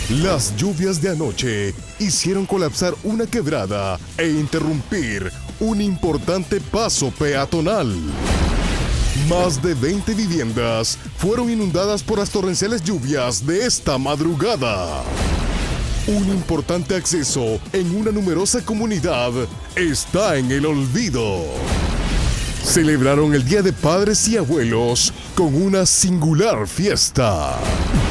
Las lluvias de anoche hicieron colapsar una quebrada e interrumpir un importante paso peatonal. Más de 20 viviendas fueron inundadas por las torrenciales lluvias de esta madrugada. Un importante acceso en una numerosa comunidad está en el olvido. Celebraron el Día de Padres y Abuelos con una singular fiesta.